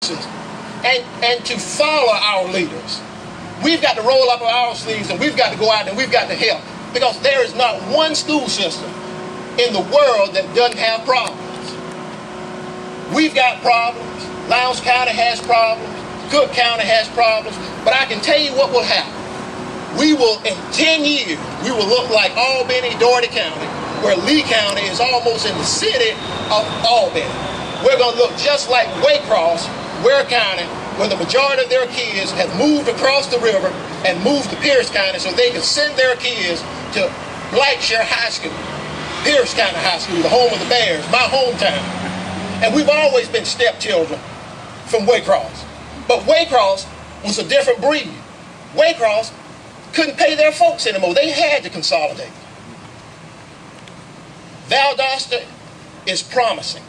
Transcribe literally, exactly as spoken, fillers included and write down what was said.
and, and to follow our leaders. We've got to roll up our sleeves and we've got to go out and we've got to help, because there is not one school system in the world that doesn't have problems. We've got problems. Lowndes County has problems. Cook County has problems. But I can tell you what will happen. We will, in ten years, we will look like Albany, Dougherty County, where Lee County is almost in the city of Albany. We're going to look just like Waycross, Ware County, where the majority of their kids have moved across the river and moved to Pierce County so they can send their kids to Blackshire High School, Pierce County High School, the home of the Bears, my hometown. And we've always been stepchildren from Waycross. But Waycross was a different breed. Waycross couldn't pay their folks anymore. They had to consolidate. Valdosta is promising.